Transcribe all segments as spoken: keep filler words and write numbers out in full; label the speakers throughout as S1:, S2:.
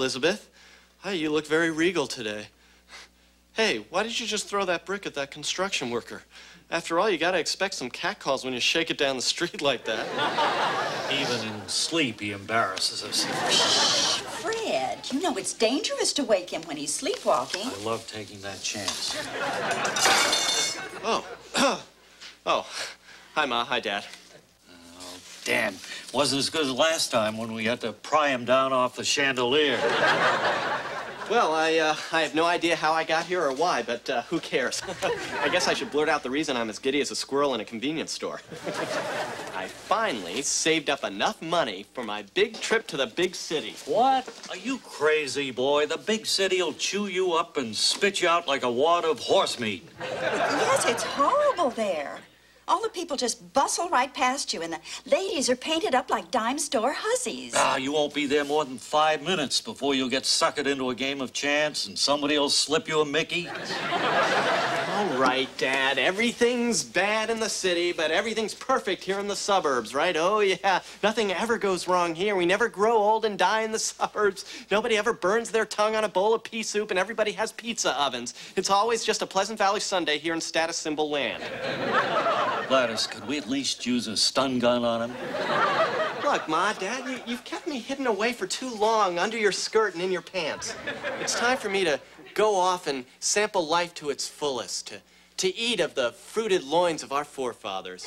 S1: Elizabeth. Hi, you look very regal today. Hey, why did you just throw that brick at that construction worker? After all, you gotta expect some catcalls when you shake it down the street like that.
S2: Even in sleep, he embarrasses us.
S3: Shh, Fred, you know it's dangerous to wake him when he's sleepwalking.
S2: I love taking that chance.
S1: Oh. Oh. Hi, Ma. Hi, Dad.
S2: Oh, damn. Wasn't as good as last time when we had to pry him down off the chandelier.
S1: Well, I, uh, I have no idea how I got here or why, but uh, who cares? I guess I should blurt out the reason I'm as giddy as a squirrel in a convenience store. I finally saved up enough money for my big trip to the big city.
S2: What? Are you crazy, boy? The big city will chew you up and spit you out like a wad of horse meat.
S3: Yes, it's horrible there. All the people just bustle right past you, and the ladies are painted up like dime store hussies.
S2: Ah, you won't be there more than five minutes before you'll get suckered into a game of chance and somebody will slip you a Mickey.
S1: All right, Dad. Everything's bad in the city, but everything's perfect here in the suburbs, right? Oh, yeah. Nothing ever goes wrong here. We never grow old and die in the suburbs. Nobody ever burns their tongue on a bowl of pea soup, and everybody has pizza ovens. It's always just a Pleasant Valley Sunday here in status symbol land.
S2: Gladys, could we at least use a stun gun on him?
S1: Look, Ma, Dad, you, you've kept me hidden away for too long under your skirt and in your pants. It's time for me to go off and sample life to its fullest, to, to eat of the fruited loins of our forefathers.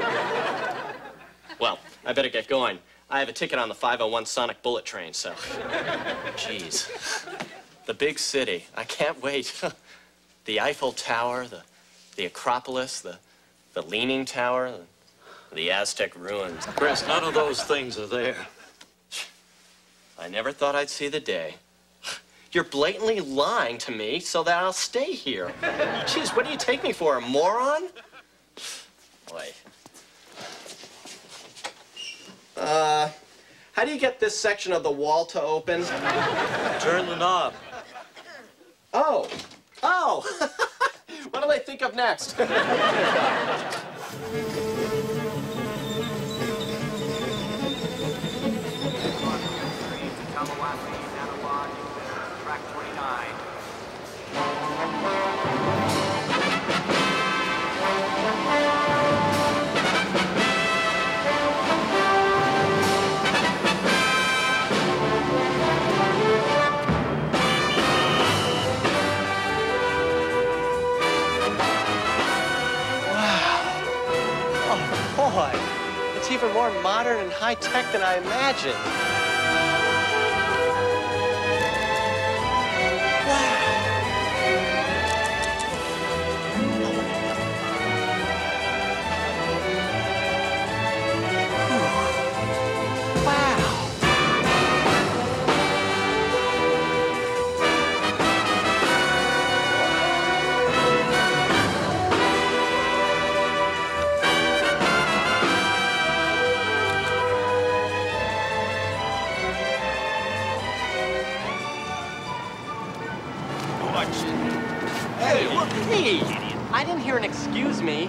S1: Well, I better get going. I have a ticket on the five oh one Sonic Bullet train, so... Jeez. The big city. I can't wait. The Eiffel Tower, the, the Acropolis, the... The Leaning Tower, the Aztec ruins.
S2: Chris, none of those things are there.
S1: I never thought I'd see the day. You're blatantly lying to me so that I'll stay here. Jeez, what do you take me for, a moron? Boy. Uh, how do you get this section of the wall to open?
S2: Turn the knob.
S1: Oh. Oh. What'll I think of next?
S4: Track twenty-nine.
S1: Boy, it's even more modern and high-tech than I imagined. I didn't hear an excuse me.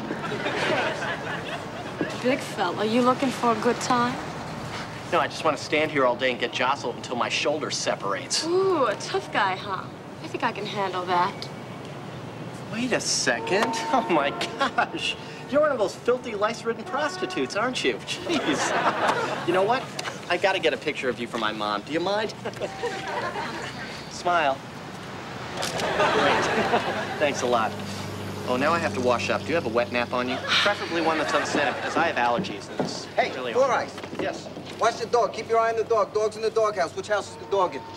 S5: Big fella, you looking for a good time?
S1: No, I just want to stand here all day and get jostled until my shoulder separates.
S5: Ooh, a tough guy, huh? I think I can handle that.
S1: Wait a second. Oh, my gosh. You're one of those filthy, lice-ridden prostitutes, aren't you? Jeez. You know what? I got to get a picture of you for my mom. Do you mind? Smile. Great. Thanks a lot. Oh, now I have to wash up. Do you have a wet nap on you? Preferably one that's unscented, because I have allergies. And it's
S6: hey,
S1: really
S6: Four Eyes.
S1: Yes.
S6: Watch the dog. Keep your eye on the dog. Dog's in the doghouse. Which house is the dog in?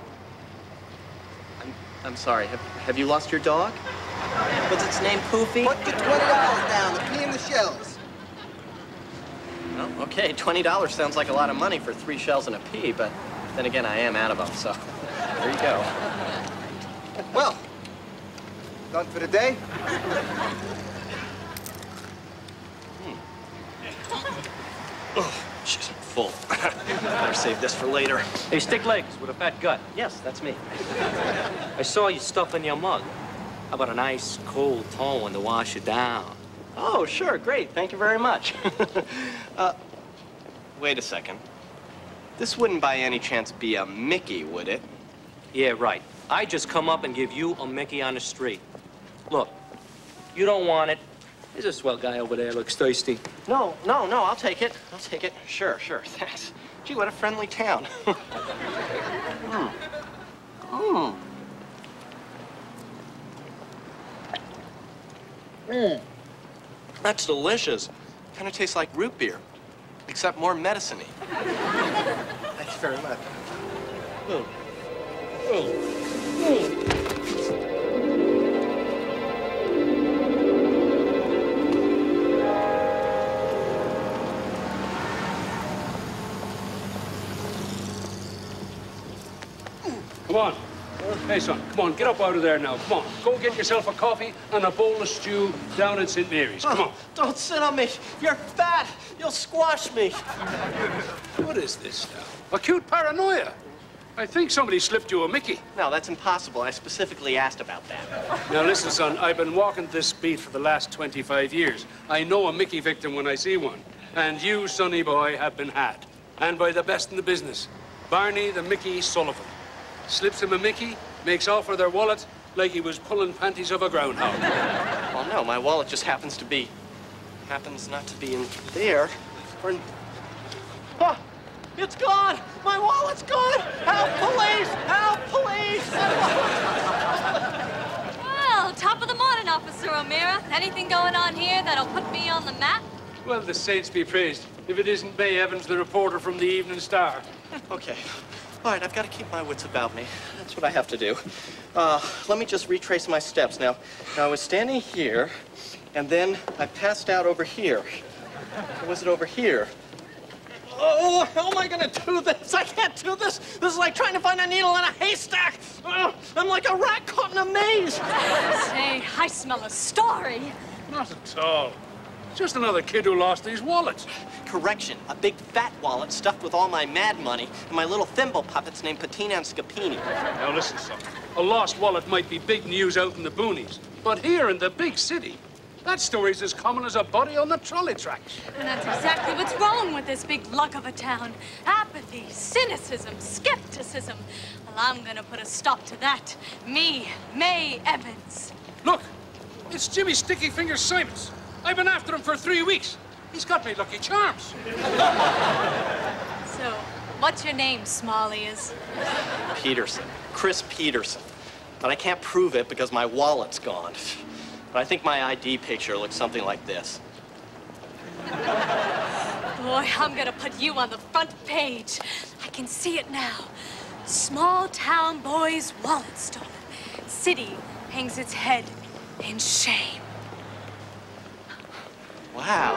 S1: I'm, I'm sorry. Have, have you lost your dog? What's its name, Poofy?
S6: Put the twenty dollars down. The pea in the shells.
S1: Well, okay. twenty dollars sounds like a lot of money for three shells and a pea, but then again, I am out of them, so there you go.
S6: Well, done for the day?
S1: Hmm. Oh, jeez, I'm full. Better save this for later.
S7: Hey, stick legs with a fat gut.
S1: Yes, that's me.
S7: I saw you stuff in your mug. How about a nice cold tone to wash it down?
S1: Oh, sure, great. Thank you very much. uh, wait a second. This wouldn't by any chance be a Mickey, would it?
S7: Yeah, right. I just come up and give you a Mickey on the street. Look, you don't want it. There's a swell guy over there, looks thirsty.
S1: No, no, no, I'll take it. I'll take it. Sure, sure, thanks. Gee, what a friendly town. mm. Mm. Mm. That's delicious. Kind of tastes like root beer, except more medicine-y. Thanks very much. Mm. Mm. Mm.
S4: Come on. Hey, son, come on, get up out of there now. Come on, go get yourself a coffee and a bowl of stew down at Saint Mary's. Come on.
S1: Oh, don't sit on me. You're fat. You'll squash me.
S4: What is this now? Acute paranoia. I think somebody slipped you a Mickey.
S1: No, that's impossible. I specifically asked about that.
S4: Now, listen, son, I've been walking this beat for the last twenty-five years. I know a Mickey victim when I see one. And you, sonny boy, have been had. And by the best in the business, Barney the Mickey Sullivan. Slips him a Mickey, makes off with their wallet like he was pulling panties of a groundhog.
S1: Well, no, my wallet just happens to be... happens not to be in there. Or in... Oh, it's gone! My wallet's gone! Help, police! Help, police!
S5: Well, top of the morning, Officer O'Meara. Anything going on here that'll put me on the map?
S4: Well, the saints be praised. If it isn't May Evans, the reporter from the Evening Star.
S1: Okay. All right, I've got to keep my wits about me. That's what I have to do. Uh, let me just retrace my steps. Now, now I was standing here, and then I passed out over here. Or was it over here? Oh, how am I going to do this? I can't do this. This is like trying to find a needle in a haystack. Ugh, I'm like a rat caught in a maze.
S5: Say, I smell a story.
S4: Not at all. Just another kid who lost his wallet.
S1: Correction, a big fat wallet stuffed with all my mad money and my little thimble puppets named Patina and Scapini.
S4: Now listen, son. A lost wallet might be big news out in the boonies, but here in the big city, that story's as common as a body on the trolley tracks.
S5: And that's exactly what's wrong with this big lug of a town. Apathy, cynicism, skepticism. Well, I'm gonna put a stop to that. Me, May Evans.
S4: Look, it's Jimmy Sticky Fingers Simons. I've been after him for three weeks. He's got me Lucky Charms.
S5: So, what's your name, Smalley is?
S1: Peterson. Chris Peterson. But I can't prove it because my wallet's gone. But I think my I D picture looks something like this.
S5: Boy, I'm gonna put you on the front page. I can see it now. Small town boy's wallet stolen. City hangs its head in shame.
S1: Wow.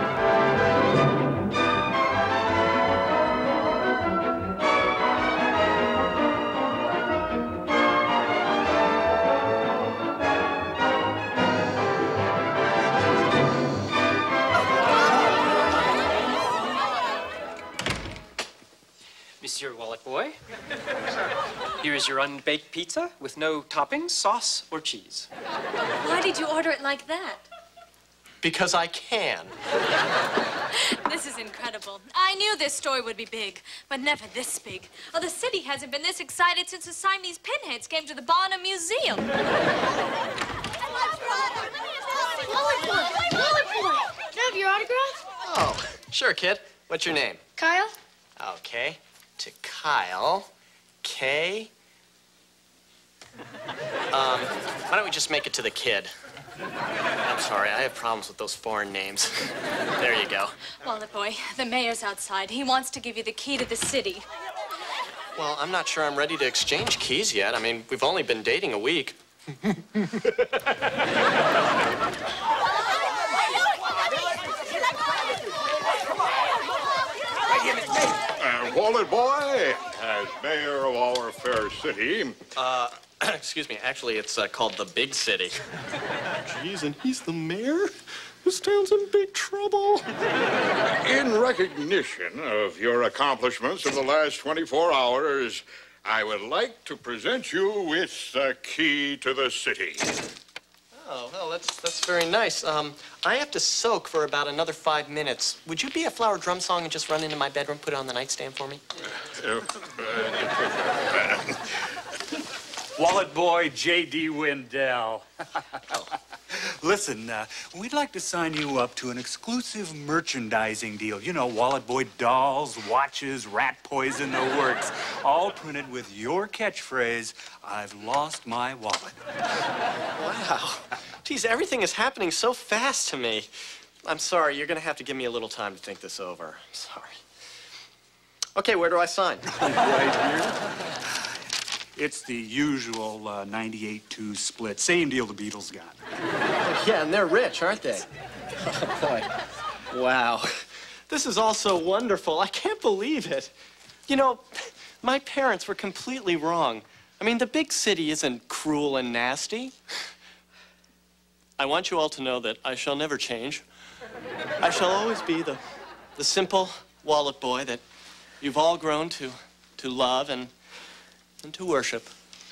S8: Monsieur Walletboy, here is your unbaked pizza with no toppings, sauce, or cheese.
S5: Why did you order it like that?
S1: Because I can.
S5: This is incredible. I knew this story would be big, but never this big. Oh, the city hasn't been this excited since the Siamese pinheads came to the Barnum Museum.
S9: Walletboy! Walletboy! Can I have your autograph?
S1: Oh, sure, kid. What's your name?
S9: Kyle?
S1: Okay. To Kyle. K. Um, why don't we just make it to the kid? I'm sorry, I have problems with those foreign names. There you go.
S5: Walletboy, the mayor's outside. He wants to give you the key to the city.
S1: Well, I'm not sure I'm ready to exchange keys yet. I mean, we've only been dating a week.
S10: Uh, Walletboy, as mayor of our fair city.
S1: Uh, excuse me. Actually, it's uh, called the Big City. Jeez, and he's the mayor? This town's in big trouble.
S10: In recognition of your accomplishments of the last twenty-four hours, I would like to present you with the key to the city.
S1: Oh, well, that's that's very nice. Um, I have to soak for about another five minutes. Would you be a flower drum song and just run into my bedroom, put it on the nightstand for me?
S10: Uh, uh,
S11: Walletboy J D Wendell. Listen, uh, we'd like to sign you up to an exclusive merchandising deal. You know, Walletboy dolls, watches, rat poison, the works. All printed with your catchphrase, I've lost my wallet.
S1: Wow. Geez, everything is happening so fast to me. I'm sorry, you're going to have to give me a little time to think this over. I'm sorry. Okay, where do I sign?
S11: Right here. It's the usual uh, ninety-eight two split. Same deal the Beatles got.
S1: Yeah, and they're rich, aren't they? Oh, boy. Wow. This is all so wonderful. I can't believe it. You know, my parents were completely wrong. I mean, the big city isn't cruel and nasty. I want you all to know that I shall never change. I shall always be the, the simple wallet boy that you've all grown to, to love and, and to worship.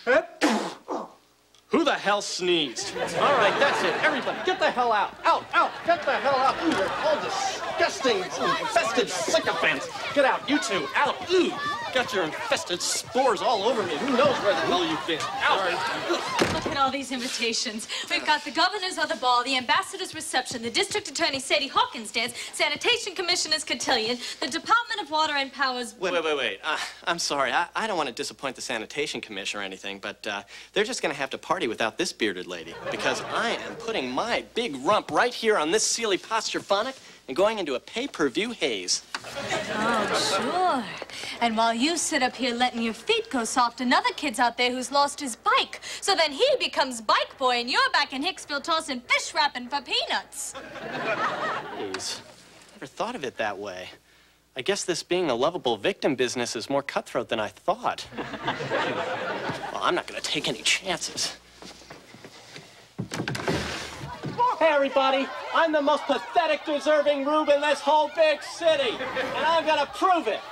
S1: Who the hell sneezed? All right, that's it. Everybody, get the hell out. Out, out, get the hell out. Ooh, you're all disgusting, infested sycophants. Get out, you two, out. Ooh, got your infested spores all over me. Who knows where the hell you've been? Out.
S5: Look at all these invitations. We've got the governor's other ball, the ambassador's reception, the district attorney Sadie Hawkins dance, sanitation commissioner's cotillion, the Department of Water and Power's...
S1: Wait, wait, wait, wait. Uh, I'm sorry. I, I don't want to disappoint the sanitation commission or anything, but uh, they're just going to have to party without this bearded lady, because I am putting my big rump right here on this Sealy posture phonic and going into a pay-per-view haze.
S5: Oh, sure. And while you sit up here letting your feet go soft, another kid's out there who's lost his bike. So then he becomes bike boy, and you're back in Hicksville tossing fish wrapping for peanuts.
S1: Jeez. Never thought of it that way. I guess this being a lovable victim business is more cutthroat than I thought. Well, I'm not going to take any chances. Hey, everybody. I'm the most pathetic, deserving rube in this whole big city, and I'm going to prove it.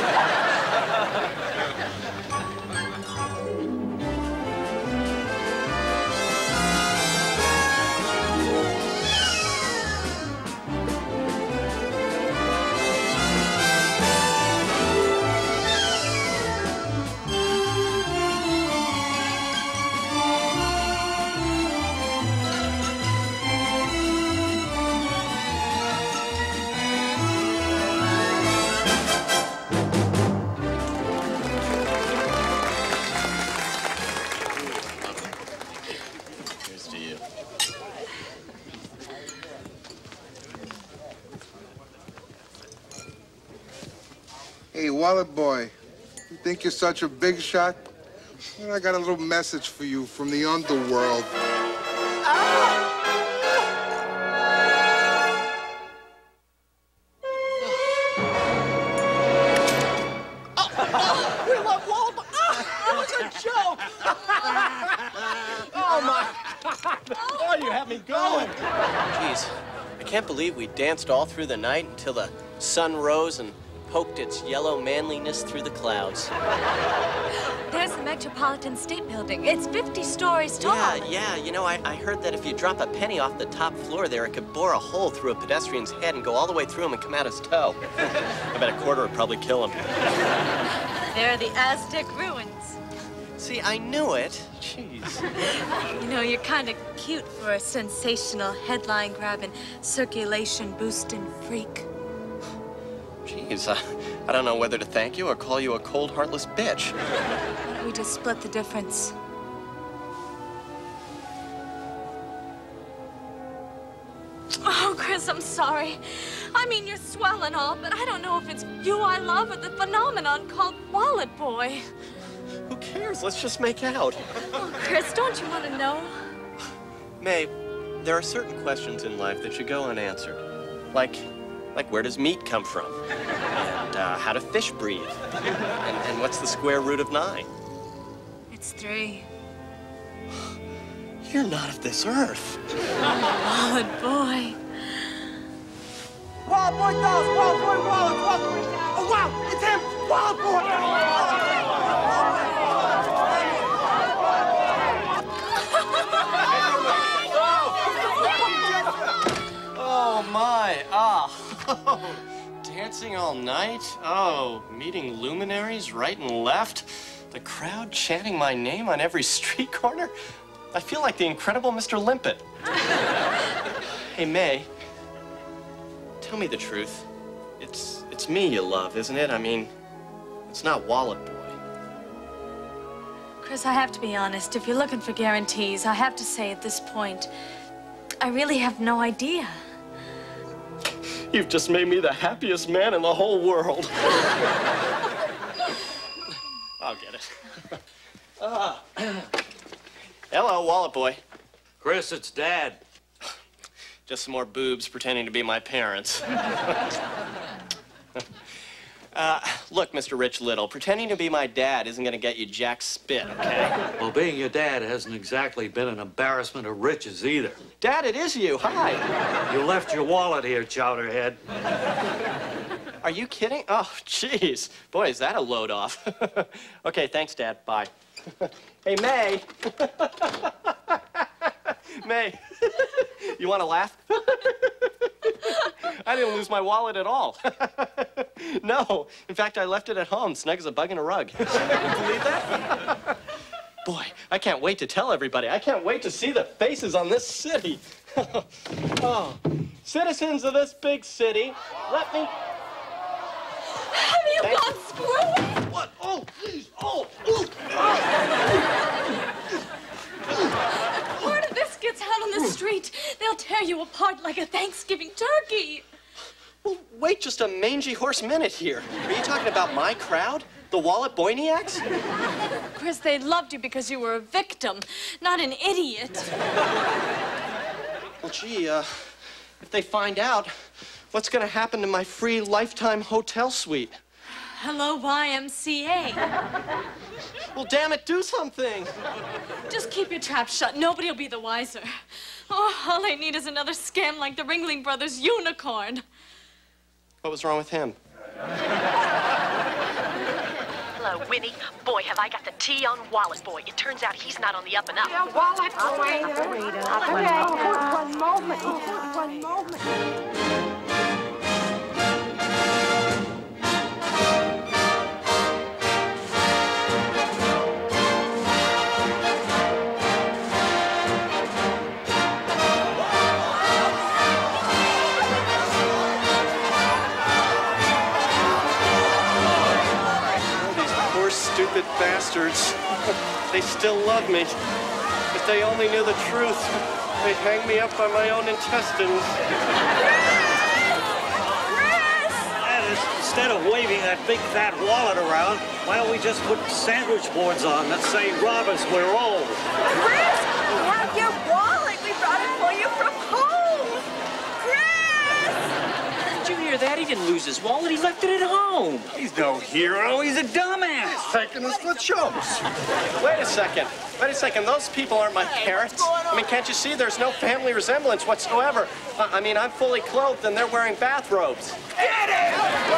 S12: Hey, Wallet Boy, you think you're such a big shot? Well, I got a little message for you from the underworld.
S1: We love Walletboy. Oh, that was a joke. Oh, my God. Oh, you have me going. Jeez, I can't believe we danced all through the night until the sun rose and poked its yellow manliness through the clouds.
S5: There's the Metropolitan State Building. It's fifty stories tall.
S1: Yeah, yeah. You know, I, I heard that if you drop a penny off the top floor there, it could bore a hole through a pedestrian's head and go all the way through him and come out his toe. I bet a quarter would probably kill him.
S5: There are the Aztec ruins.
S1: See, I knew it. Jeez.
S5: You know, you're kind of cute for a sensational, headline-grabbing, circulation-boosting freak.
S1: Jeez, uh, I don't know whether to thank you or call you a cold, heartless bitch.
S5: Why don't we just split the difference? Oh, Chris, I'm sorry. I mean, you're swell and all, but I don't know if it's you I love or the phenomenon called Wallet Boy.
S1: Who cares? Let's just make out.
S5: Oh, Chris, don't you want to know?
S1: May, there are certain questions in life that should go unanswered. Like, like where does meat come from? And uh, how do fish breathe? And, and what's the square root of nine?
S5: It's three.
S1: You're not of this earth.
S5: Wallet Boy.
S6: Wallet Boy dolls! Wallet Boy wallets! Wallet Boy! Oh, wow! It's him! Wallet Boy!
S1: Oh, my. Ah. Oh, dancing all night? Oh, meeting luminaries right and left? The crowd chanting my name on every street corner? I feel like the incredible Mister Limpet. Hey, May, tell me the truth. It's, it's me you love, isn't it? I mean, it's not Walletboy.
S5: Chris, I have to be honest. If you're looking for guarantees, I have to say at this point, I really have no idea.
S1: You've just made me the happiest man in the whole world. I'll get it. Uh, hello, Walletboy.
S2: Chris, it's Dad.
S1: Just some more boobs pretending to be my parents. uh, look, Mister Rich Little, pretending to be my dad isn't going to get you jack spit, okay?
S2: Well, being your dad hasn't exactly been an embarrassment of riches either.
S1: Dad, it is you. Hi.
S2: You left your wallet here, Chowderhead.
S1: Are you kidding? Oh, jeez. Boy, is that a load off. Okay, thanks, Dad. Bye. Hey, May. May, you want to laugh? I didn't lose my wallet at all. No, in fact, I left it at home, snug as a bug in a rug. Believe that? Boy, I can't wait to tell everybody. I can't wait to see the faces on this city. Oh, citizens of this big city, let me...
S5: Have you
S1: Thank
S5: gone screwy?
S1: What? Oh, please. Oh, oh.
S5: Word of this gets out on the street, they'll tear you apart like a Thanksgiving turkey.
S1: Well, wait just a mangy horse minute here. Are you talking about my crowd? The Walletboyniacs?
S5: Chris, they loved you because you were a victim, not an idiot.
S1: Well, gee, uh, if they find out, what's going to happen to my free lifetime hotel suite?
S5: Hello, Y M C A.
S1: Well, damn it, do something.
S5: Just keep your trap shut. Nobody will be the wiser. Oh, all I need is another scam like the Ringling Brothers unicorn.
S1: What was wrong with him?
S13: Hello, Winnie. Boy, have I got the tea on Walletboy. It turns out he's not on the up and up.
S6: Yeah, Walletboy. Operator. One moment. One moment.
S1: Stupid bastards. They still love me. If they only knew the truth, they'd hang me up by my own intestines.
S2: And instead of waving that big fat wallet around, why don't we just put sandwich boards on that say, "Rob us, we're old"?
S3: Chris, we have your wallet. We brought it for you from home. Chris!
S7: Did you hear that? He didn't lose his wallet. He left it at home.
S11: He's no hero. He's a dumbass.
S12: Taking us for chumps.
S1: Wait a second. Wait a second. Those people aren't my parents. I mean, can't you see there's no family resemblance whatsoever? I, I mean, I'm fully clothed and they're wearing bathrobes.
S6: Get it!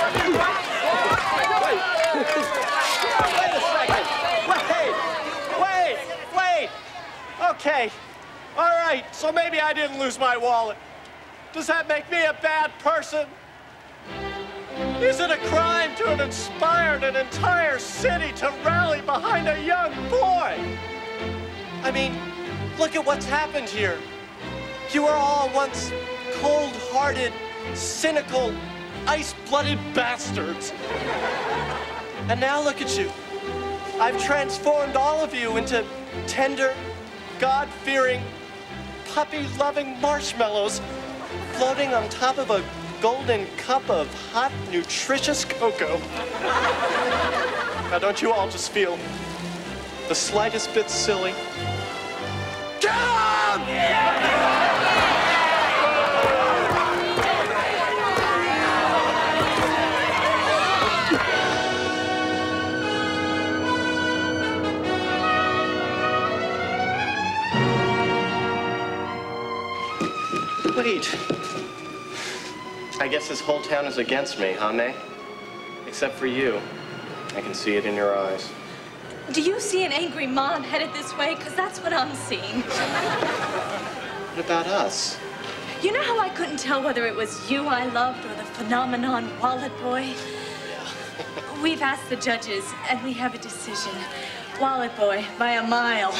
S1: Wait. Wait a second. Wait. Wait. Wait. Okay. All right. So maybe I didn't lose my wallet. Does that make me a bad person? Is it a crime to have inspired an entire city to rally behind a young boy? I mean, look at what's happened here. You were all once cold-hearted, cynical, ice-blooded bastards. And now look at you. I've transformed all of you into tender, God-fearing, puppy-loving marshmallows floating on top of a golden cup of hot, nutritious cocoa. Now, don't you all just feel the slightest bit silly? Come! Wait. I guess this whole town is against me, huh, May? Except for you. I can see it in your eyes.
S5: Do you see an angry mom headed this way? Because that's what I'm seeing.
S1: What about us?
S5: You know how I couldn't tell whether it was you I loved or the phenomenon Walletboy?
S1: Yeah.
S5: We've asked the judges, and we have a decision. Walletboy, by a mile.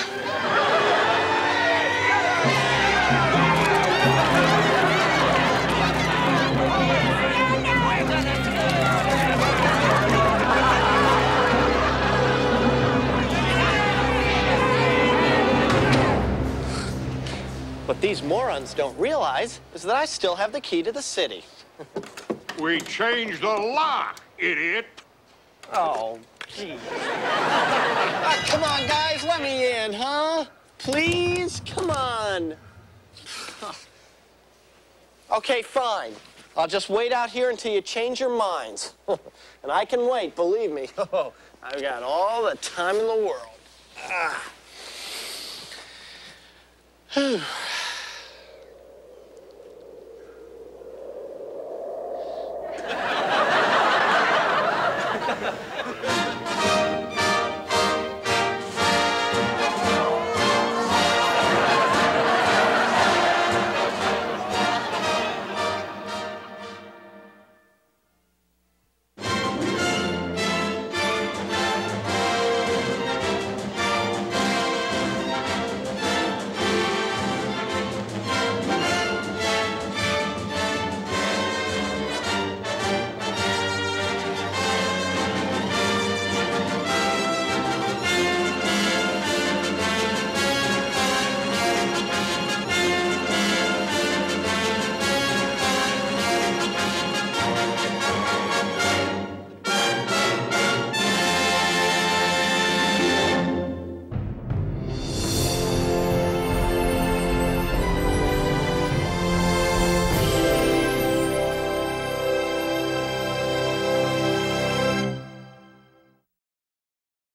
S1: What these morons don't realize is that I still have the key to the city.
S10: We changed the law, idiot.
S1: Oh, gee. Ah, come on, guys, let me in, huh? Please? Come on. Okay, fine. I'll just wait out here until you change your minds. And I can wait, believe me. Oh, I've got all the time in the world. Ah.